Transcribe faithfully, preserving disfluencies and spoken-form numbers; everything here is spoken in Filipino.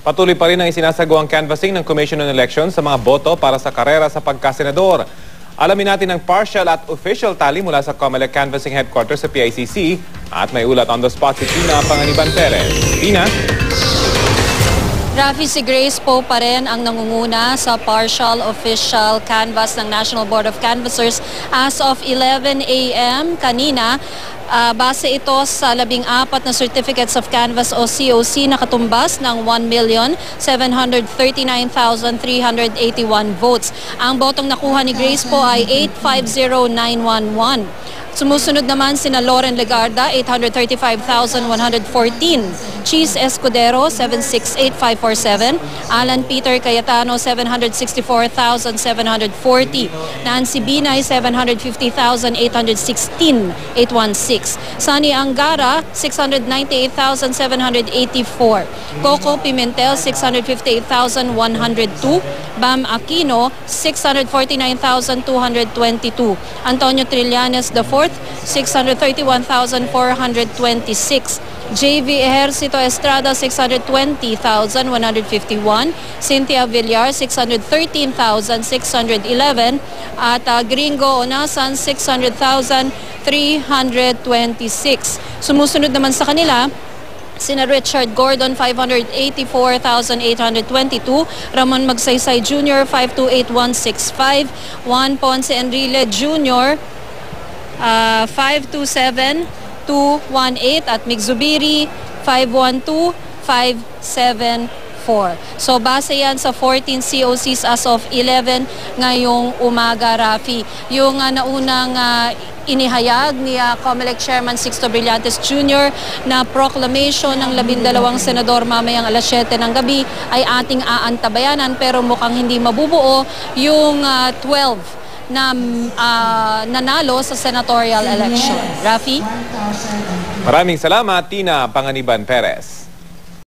Patuloy pa rin ang isinasagawang canvassing ng Commission on Elections sa mga boto para sa karera sa pagkasenador. Alamin natin ang partial at official tally mula sa COMELEC Canvassing Headquarters sa P I C C at may ulat on the spot si Tina Panganiban Perez. Tina? Rafi, si Grace Poe pa rin ang nangunguna sa partial official canvass ng National Board of Canvassers as of eleven a m kanina. Uh, base ito sa labing apat na Certificates of Canvass o C O C na katumbas ng one million seven hundred thirty-nine thousand three hundred eighty-one votes. Ang botong nakuha ni Grace Poe ay eight five zero nine one one. Sumusunod naman sina Loren Legarda, eight hundred thirty-five thousand one hundred fourteen. Cheese Escudero, seven six eight five four seven. Alan Peter Cayetano, seven hundred sixty-four thousand seven hundred forty. Nancy Binay, seven hundred fifty thousand eight hundred sixteen, eight one six. Sunny Angara, six hundred ninety-eight thousand seven hundred eighty-four. Coco Pimentel, six hundred fifty-eight thousand one hundred two. Bam Aquino, six hundred forty-nine thousand two hundred twenty-two. Antonio Trillanes the fourth, six hundred thirty-one thousand four hundred twenty-six. J V Ejercito Estrada, six hundred twenty thousand one hundred fifty-one. Cynthia Villar, six hundred thirteen thousand six hundred eleven. At uh, Gringo Onasan, six hundred thousand three hundred twenty-six. Sumusunod naman sa kanila, sina Richard Gordon, five hundred eighty-four thousand eight hundred twenty-two. Ramon Magsaysay Junior, five two eight one six five. Juan Ponce Enrile Junior, uh, five two seven two one eight. At Migzubiri, five one two five seven four. So base yan sa fourteen C O Cs as of eleven ngayong umaga, Rafi. Yung uh, naunang uh, inihayag ni uh, COMELEC Chairman Sixto Brillantes Junior na proclamation ng labindalawang senador mamayang alas siyete ng gabi ay ating aantabayanan, pero mukhang hindi mabubuo yung uh, twelve na uh, nanalo sa senatorial election. Rafi? Maraming salamat, Tina Panganiban Perez.